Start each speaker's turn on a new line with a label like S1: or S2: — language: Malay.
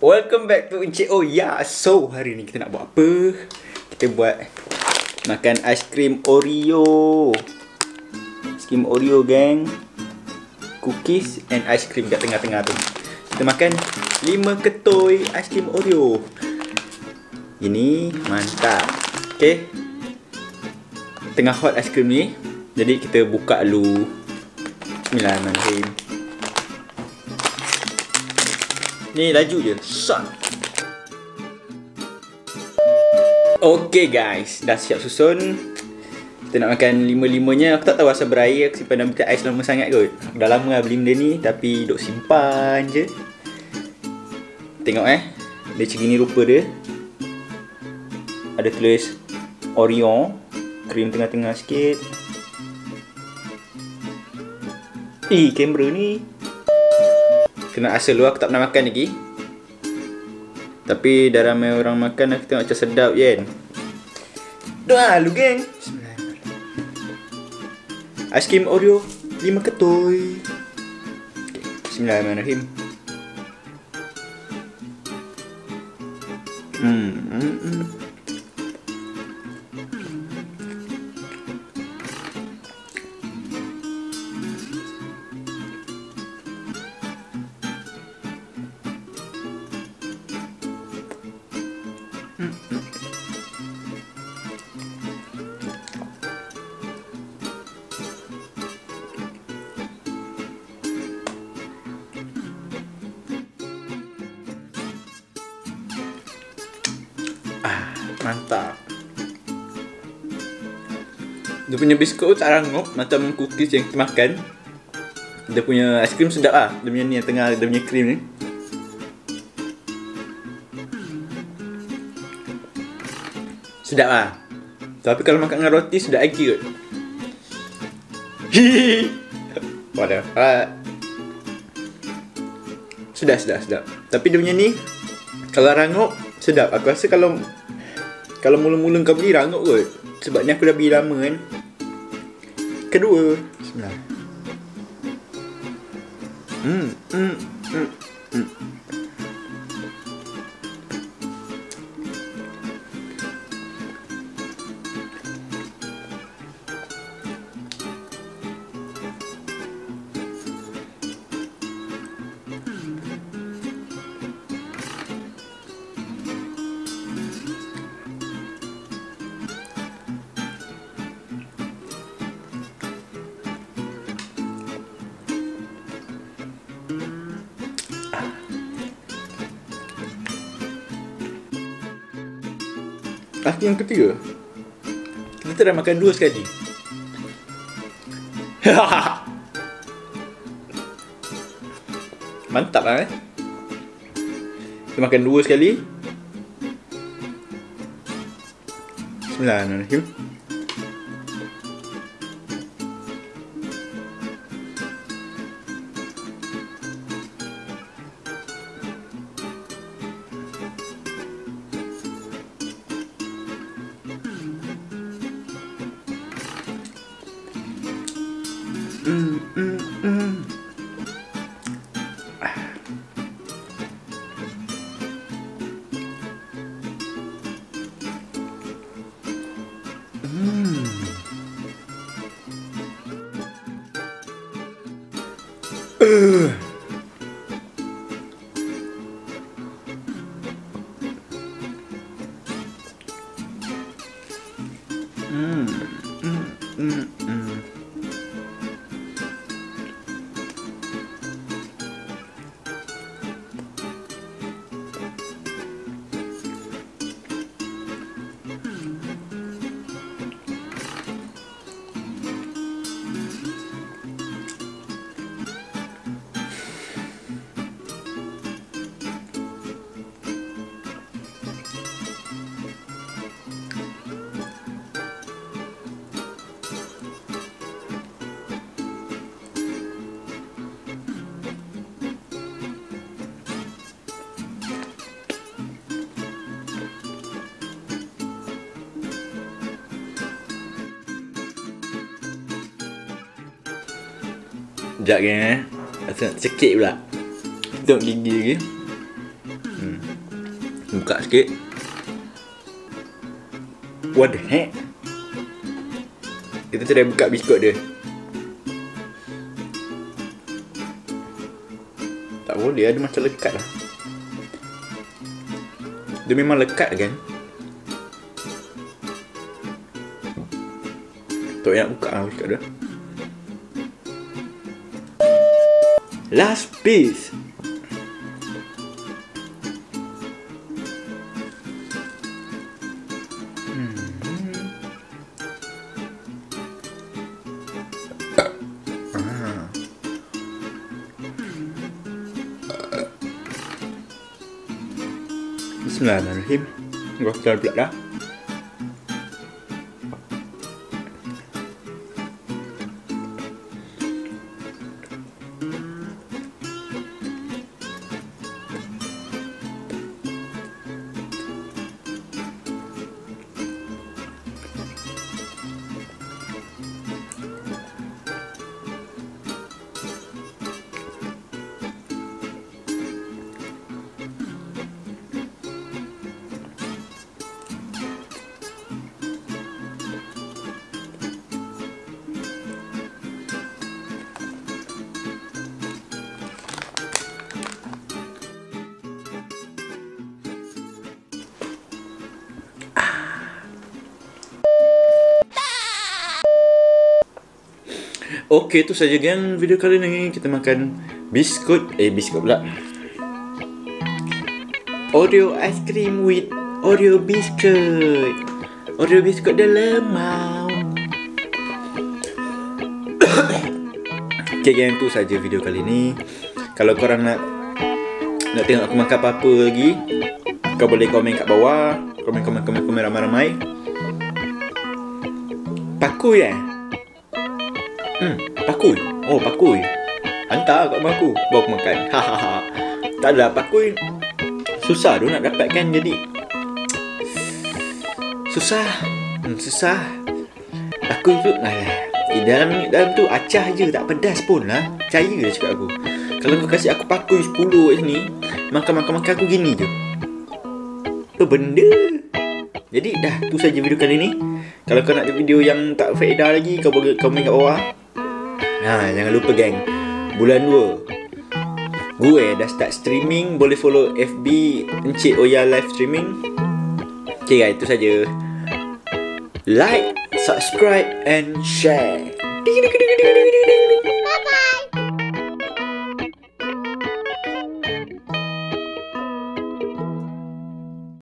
S1: Welcome back to Encik Oh Ya. So, hari ni kita nak buat apa? Kita buat makan aiskrim Oreo. Aiskrim Oreo, gang. Cookies and aiskrim kat tengah-tengah tu. Kita makan 5 ketui aiskrim Oreo. Ini mantap. Okay, tengah hot aiskrim ni, jadi kita buka dulu. Bismillahirrahmanirrahim. Ni laju je. Shot. Okay guys, dah siap susun. Kita nak makan 5-5-nya. Aku tak tahu asal berair. Aku simpan dalam bilik ais lama sangat kot. Aku dah lama lah beli benda ni, tapi duk simpan je. Tengok dia macam gini rupa dia. Ada tulis Oreo. Krim tengah-tengah sikit. Kamera ni kena asal lu, aku tak pernah makan lagi. Tapi dah ramai orang makan, aku tengok macam sedap je kan. Doa lu geng. Aiskrim Oreo 5 ketui. Bismillahirrahmanirrahim. Mantap. Dia punya biskut tak rangup macam cookies yang kita makan. Dia punya aiskrim sedap lah. Dia punya ni yang tengah, dia punya krim ni sedap lah. Tapi kalau makan dengan roti sedap lagi kot. Hihihi. What the fuck. Sedap. Tapi dia punya ni kalau rangup sedap. Aku rasa kalau mula-mula kau beli rangup kot. Sebab ni aku dah beli lama kan. Kedua. Bismillah. Lagi yang ketiga, kita dah makan 2 sekali. Mantap lah Kita makan 2 sekali. Bismillahirrahmanirrahim. Sekejap kan. Rasa nak cekik pula. Tengok gigi lagi. Buka sikit. What the heck? Kita try buka biskut dia. Tak boleh, ada macam lekat lah. Dia memang lekat kan? Tak nak buka lah biskut dia. Last piece. Bismillahirrahmanirrahim. Gua keluar pula dah. Okey, itu saja gang video kali ni. Kita makan biskut pula. Oreo ice cream with Oreo biscuit. Oreo biscuit dia lemau. Okey gang, itu saja video kali ni. Kalau korang nak tengok aku makan apa-apa lagi, kau boleh komen kat bawah. Komen ramai-ramai. Pakui pakui. Oh, pakui. Hantar kat rumah aku, bawa aku makan. Hahaha. Tak ada pakui. Susah tu nak dapatkan, jadi susah. Pakui tu dalam tu acah je, tak pedas pun lah. Percaya je cakap aku. Kalau kau kasih aku pakui 10 kat sini, makan aku gini je. Apa benda? Jadi dah, tu saja video kali ni. Kalau kau nak video yang tak faedah lagi, kau boleh komen kat bawah. Jangan lupa gang, bulan 2 gue dah start streaming. Boleh follow FB Encik Oya live streaming. Okay guys, itu saja. Like, subscribe and share.